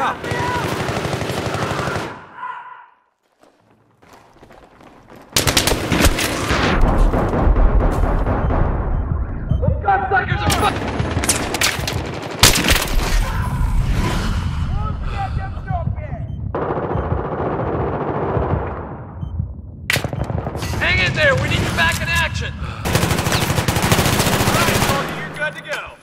out. Suckers are fucking... Hang in there, we need you back in action! Alright, Soldier, you're good to go.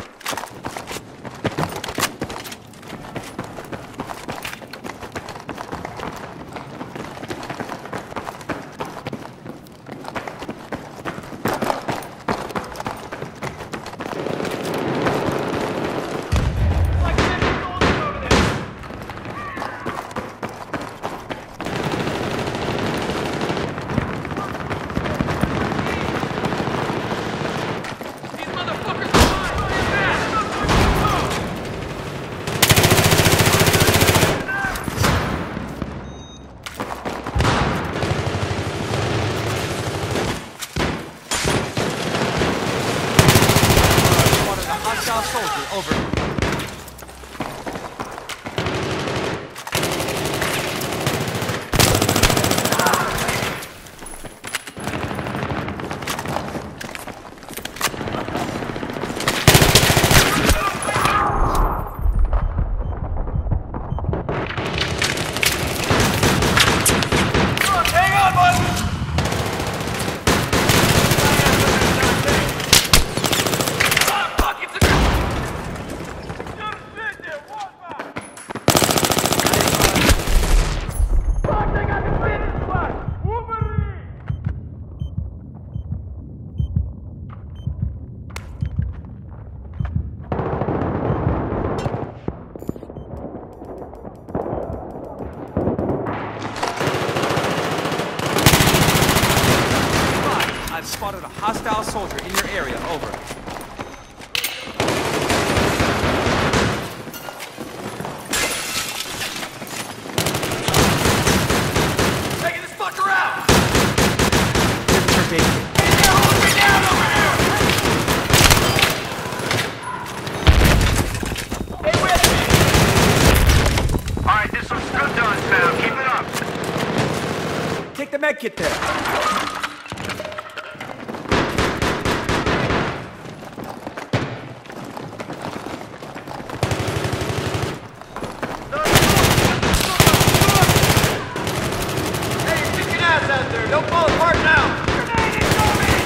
Soldier, over. I've spotted a hostile soldier in your area, over. Taking this fucker out! Here's your base. They're holding me down over here! Stay with me! Alright, this one's good done, Sam. Keep it up. Take the med kit there. Don't fall apart now! Grenade incoming!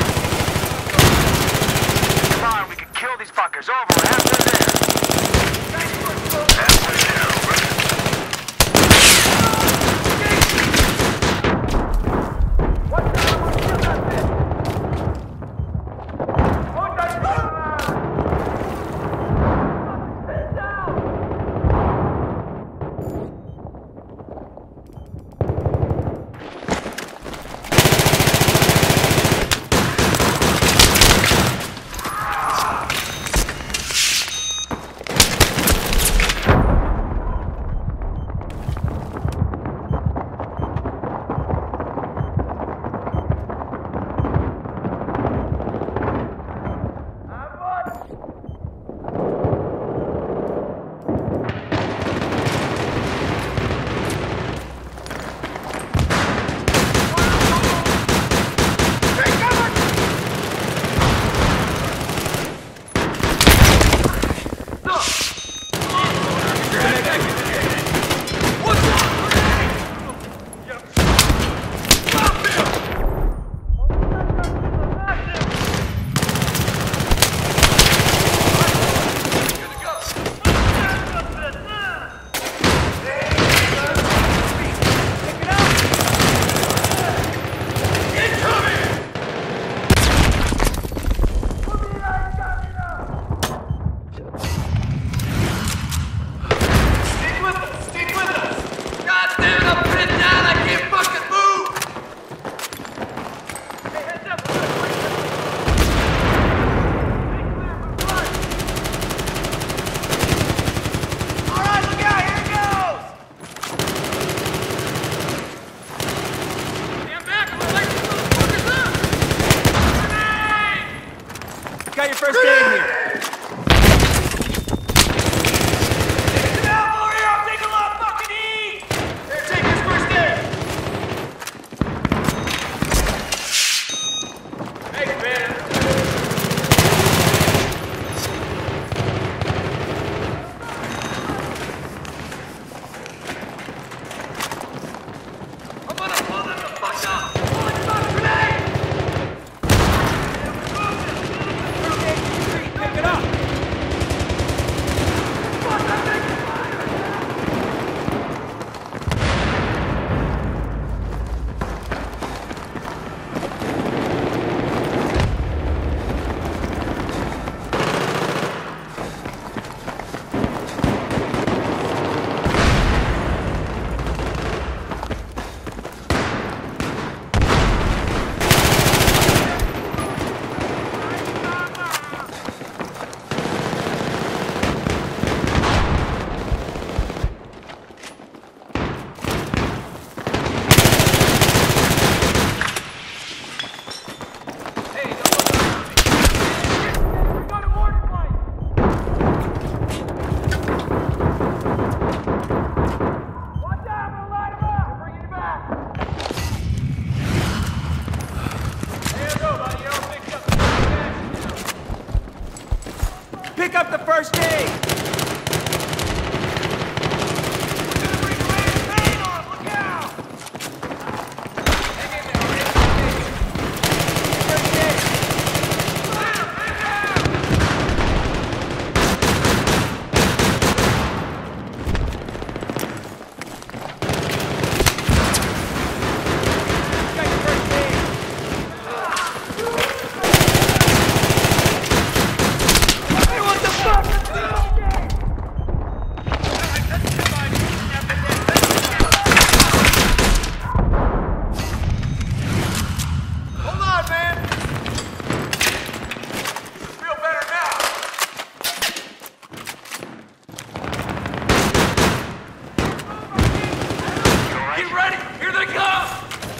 Come on, we can kill these fuckers. Over. Halfway there. Halfway there, over. What's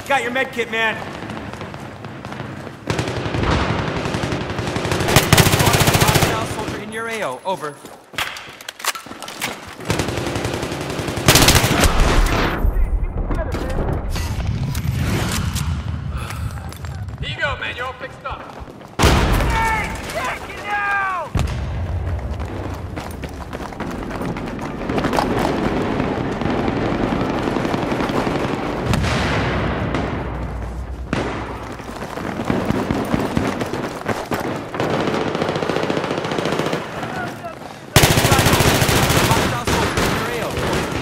Got your med kit, man. Hostile soldier in your AO. Over. Here you go, man. You're all fixed up. Hey! Check it out! Hostile soldier in your AO.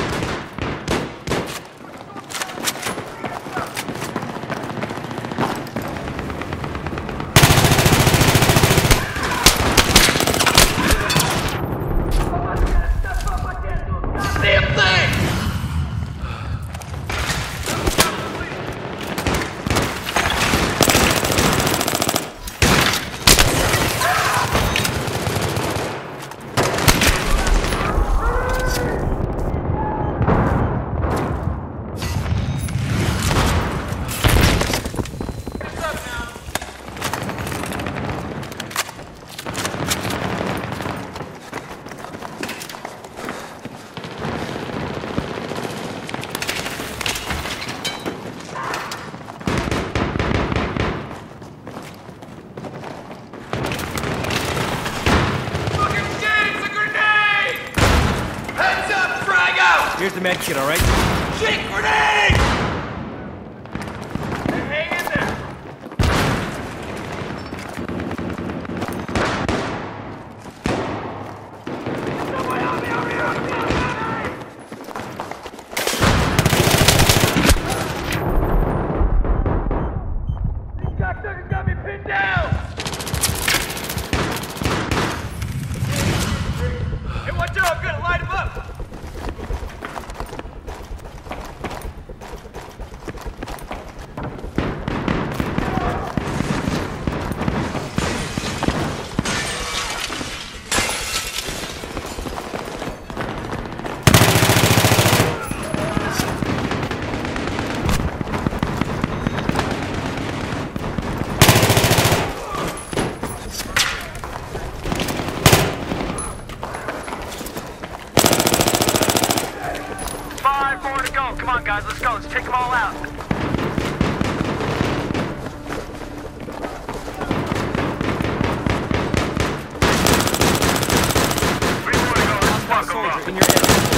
Damn thing! Here's the med kit, all right? Shit, grenade! Hey, hang in there. Somebody help me, help me, help me, help me! These cocksuckers got me pinned down! Hey, watch out, I'm gonna light him up! Come on, guys, let's go. Let's take them all out. 3 more to go. Let's fuck them up. Soldier in your AO.